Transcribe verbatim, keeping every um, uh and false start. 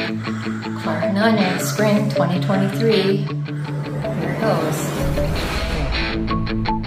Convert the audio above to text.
Clark Nunez, Spring twenty twenty-three. Here it goes.